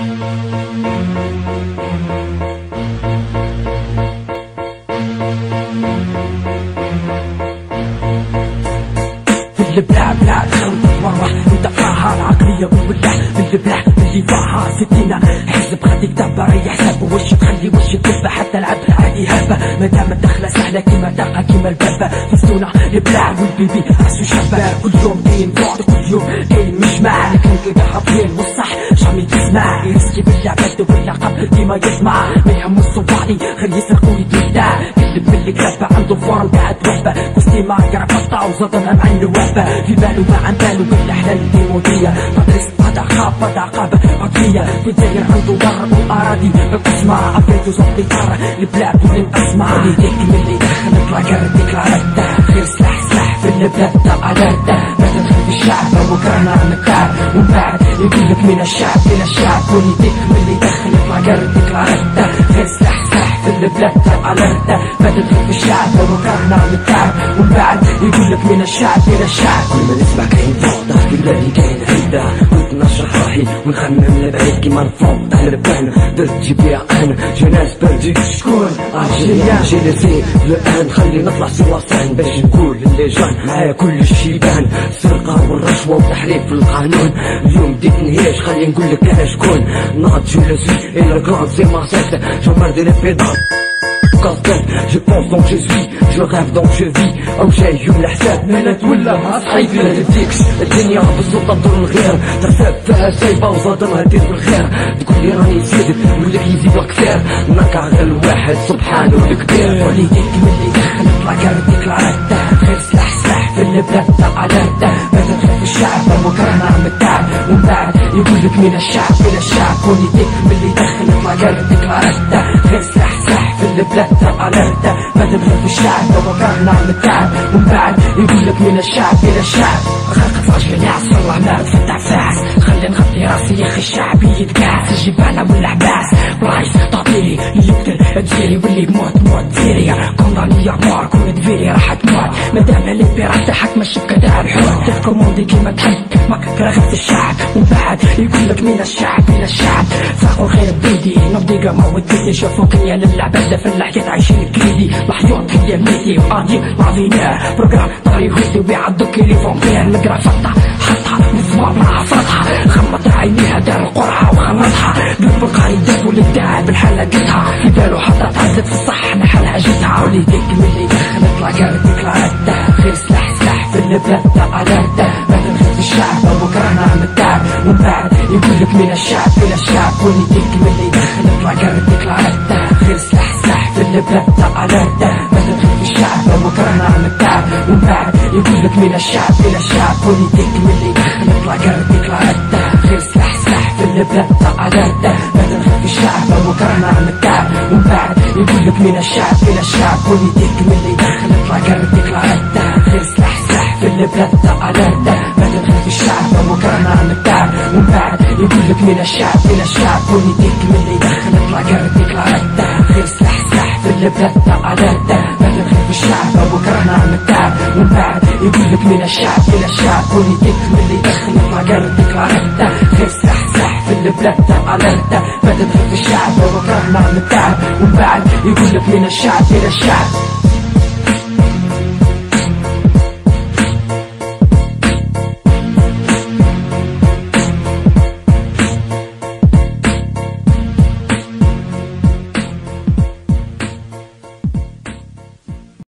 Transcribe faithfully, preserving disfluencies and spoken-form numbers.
البلع بلع خلط مروح انت فاها العقلية والولع البلع اللي فاها ستينة حزب خليك دبر يا حساب وشك خلي وشك تذبح حتى العب عادي هبة مادام الدخلة سهلة كيما دقة كيما البابة فستونا البلع والبيبي عسو شابة كل يوم كاين بعد كل يوم كاين مجمع لكن كده حاطين والصح شامي تسمع يرسكي باللعبات واللقب ديما يسمع ما يهمو الصباحي خلي يسرقو يتودع كذب باللي كذبة عنده فورم قاعد وهبة كوستي ما يعرف قطع وزطن مع الوهبة في بالو ما عن بالو بالاحلام الديمودية مدرسة هذا خاف هذا عقابة عقلية في داير عنده ضرب واراضي بقسمة عبيتو صوتي طار البلاد ولين اسمع اللي ديك من اللي دخل اطلع قردك العردة غير سلاح سلاح في البلاد تبع الردة ما تدخل في الشعب وكرهنا نكار ومن بعد يقولك من الشعب الى الشعب واللي ديك من اللي دخل اطلع قردك العردة غير سلاح سلاح في البلاد تبع الردة ما تدخل في الشعب وكرهنا نكار ومن بعد يقولك من الشعب الى الشعب كل ما نسمع كاين فوضى في بلادي كاين عدة كنت نشرح روحي ونخمم لبعيد كيما الفوضى على بالنا درت جي بي انا جناس بردي شكون الجيريان جيلسي الان خلي نطلع سوا صحن باش نقول اللي جان معايا كل شي بان السرقة والرشوة وتحريف القانون اليوم بديت نهيش خلي نقول لك انا شكون ناض جيلسي الى الكرون سي مارسيل جمر دي البيضان je pense donc je suis, je rêve donc je vis او جاي يوم الحساب مالت ولا ما صحيت ما تديكش الدنيا بالسلطة دور الغير تحسب فيها سايبة وصادمها دير بالخير تقول لي راني زيدك نقول لك يزيد كثير نقع غير الواحد سبحانه الكبير وليدك من اللي دخل اطلع قردك العردة غير سلاح سلاح في البلاد تبع الردة ما تدخل في الشعب وكرهنا عم التعب ومن بعد يقولك من الشعب الى الشعب وليدك من اللي دخل اطلع قردك العردة غير سلاح سلاح في البلاد تبع الردة ما تدخل في الشعب وكرهنا عم التعب ومن بعد يقولك من الشعب الى الشعب خلق فاش يعص والله ما تفتح فاس خلي نغطي راسي يا اخي الشعب يتقاس الجبانة والعباس برايس تعطيلي اللي يقدر تجيري واللي يموت موت ديري كونداني يا مار كون تفيري راح تموت مادام عليك براسي حكم الشبكة دار الحوت تذكر موندي كيما تحب ما كرهت الشعب ومن بعد يقولك من الشعب الى الشعب ساقوا الخير بيدي نبضي قمر وديتي شوفوك يا للعبادة في الحياة عايشين كريدي محيوط هي ميتي وارضي معظينا بروجرام طريق هيتي وبيعدو كيلي فونتين مقرا فتح حطها نسمع معها فتحة غمض عينيها دار القرعة وخمطها قلب القايد دابو للداع بالحلقتها في بالو حتى تعذب في الصح نحلها جتها وليدك من اللي دخل اطلع قردك العردة غير سلاح سلاح في البلاد تبع الردة ما تدخل في الشعب وكرهنا عم التعب ومن بعد يقولك من الشعب الى الشعب وليدك من اللي دخل اطلع قردك العردة غير سلاح سلاح في البلاد تبع الردة ما تدخل في الشعب وكرهنا عم التعب ومن بعد يقولك من الشعب الى الشعب وليدك من اللي دخل اطلع قردك العردة غير سلاح سلاح في البلاد تبع الردة ما تدخل في الشعب وكرهنا عم التعب ومن بعد يقولك من الشعب الى الشعب وليدك من اللي دخل اطلع قردك العردة غير سلاح سلاح في البلاد تبع الردة ما تدخل في الشعب وكرهنا عم التعب ومن بعد يقولك من الشعب الى الشعب وليدك من اللي دخل اطلع قردك العردة غير سلاح سلاح في البلاد تبع الردة ما تدخل في الشعب وكرهنا عم التعب ومن بعد يقولك من الشعب الى الشعب وليدك من اللي دخل اطلع قردك العردة غير سلاح سلاح في البلاد تبع الردة ما تدخل في الشعب وكرهنا عم التعب ومن بعد يقولك من الشعب الى الشعب